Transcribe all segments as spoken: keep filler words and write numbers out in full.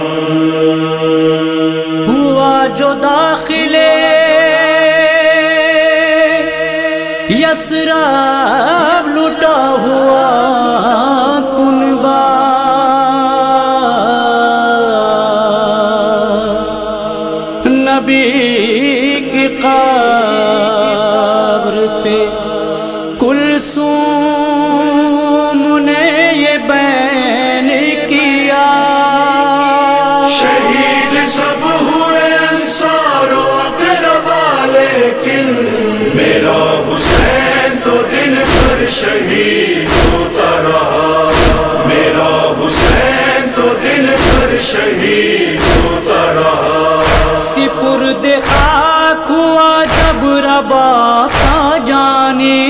ہوا جو داخلے یثرب لٹا ہوا کنبہ، نبی کی قبر پہ کلثوم نے یہ بیان کیا، شہید سب ہوئے انصار و اقربا لیکن میرا حسین تو دن بھر شہید ہوتا رہا، میرا حسین تو دن بھر شہید ہوتا رہا۔ سپرد خاک ہوا جب رباب کا جانی،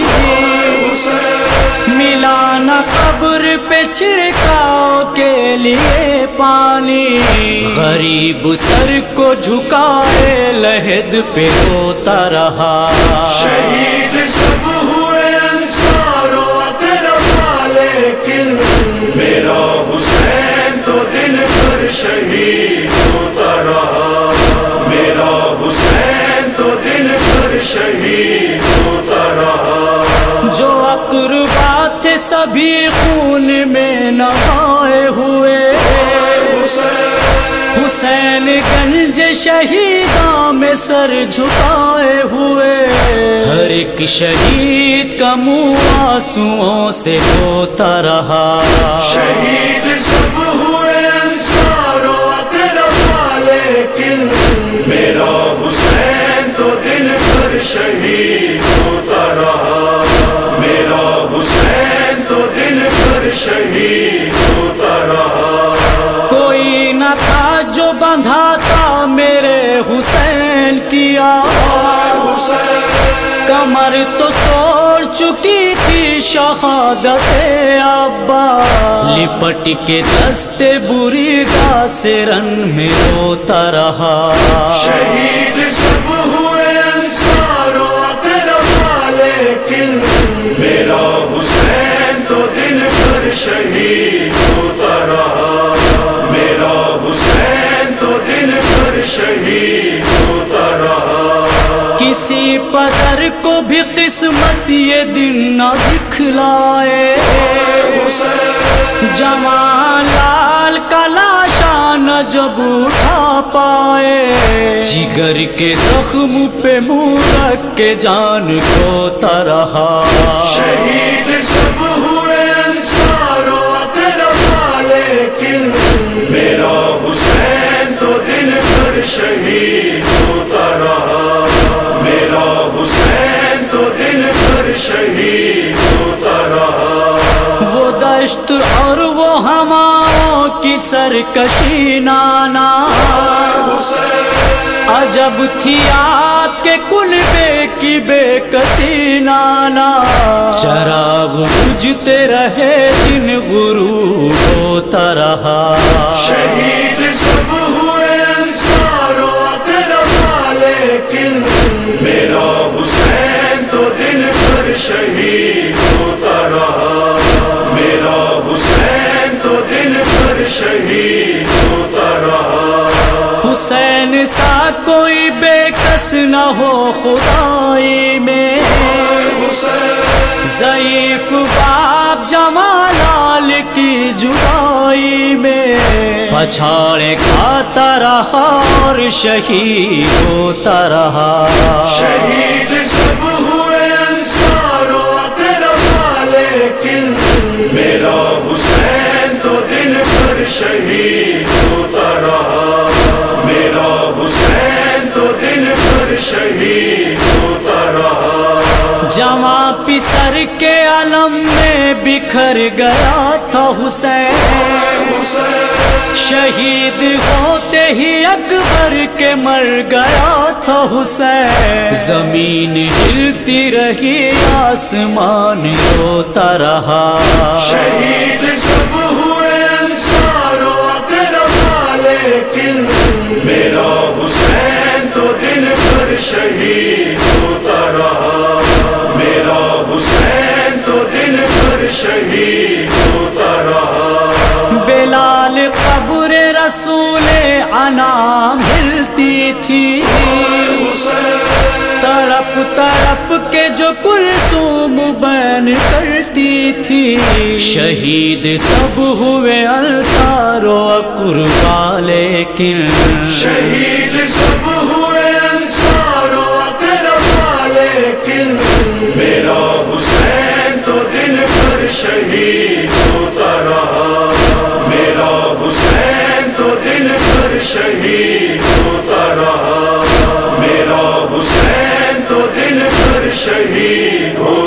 ملا نہ قبر پہ چھڑکاؤ کے لیے پانی، غریب سر کو جھکائے لحد پہ روتا رہا، شہید سب ہوئے انصار و اقربا لیکن میرا حسین تو دن بھر شہید ہوتا رہا، میرا حسین تو دن بھر شہید ہوتا رہا۔ جو اقربا تھے سبھی خون میں نہائے ہوئے، حسین گنج شہیداں میں سر جھکائے ہوئے، ہر ایک شہید کا منہ آنسوؤں سے ہوتا رہا، شہید سب ہوئے انصار و اقربا لیکن میرا حسین تو دن بھر شہید ہوتا رہا، میرا حسین تو دن بھر شہید ہوتا رہا۔ کوئی نہ تھا جو بندھا تھا میرے حسین کی آواز، کمر تو توڑ چکی تھی شہادت ابا، لپٹ کے دستے بری دا سے رن میں روتا رہا، شہید سب ہوئے انصار و اقربا لیکن میرا حسین تو دن بھر شہید ہوتا رہا، میرا حسین تو دن بھر شہید ہوتا رہا۔ کسی پدر کو بھی قسمت یہ دن نہ دکھلائے، جوان لال کا لاشا نہ جب اٹھا پائے، جگر کے زخم پہ منہ رکھ کے جان کھوتا رہا، شہید سب ہوئے انصار و اقربا لیکن میرا حسین تو دن بھر شہید ہوتا رہا، میرا حسین تو دن بھر شہید ہوتا رہا۔ وہ دشت اور وہ ہواؤں کی سرکشی نانا، عجب تھی آپ کے کلبے کی بے کسی نانا، چراغ بجھتے رہے دن غروب ہوتا رہا، شہید سب ہوئے انصار و اقربا لیکن میرا حسین تو دن بھر شہید ہوتا رہا، میرا حسین تو دن بھر شہید ہوتا رہا۔ حسین سا کوئی بے کس نہ ہو خدائی میں، ضعیف باپ جمالال کی جدائی میں، پچھاڑے کھاتا رہا اور شہید ہوتا رہا، شہید سب ہوئے انصار و اقربا لیکن میرا حسین تو دن بھر شہید ہوتا رہا، میرا حسین تو دن بھر شہید ہوتا رہا۔ جواں پسر کے علم میں بکھر گیا تھا حسین، شہید ہوتے ہی اکبر کے مر گیا تھا حسین، زمین ہلتی رہی آسمان روتا رہا، شہید سب ہوئے انصار و اقربا لیکن میرا حسین تو دن بھر شہید ہوتا رہا، میرا حسین تو دن بھر شہید ہوتا رہا۔ بلال قبر رسول انام ہلتی تھی، تڑپ تڑپ کے جو کلثوم بیان کرتی تھی، شہید سب ہوئے انصار و اقربا لیکن شہید سب ہوئے انصار و اقربا لیکن میرا حسین تو دن بھر شہید ہوتا رہا، میرا حسین تو دن بھر شہید ہوتا رہا، میرا حسین تو دن بھر شہید ہو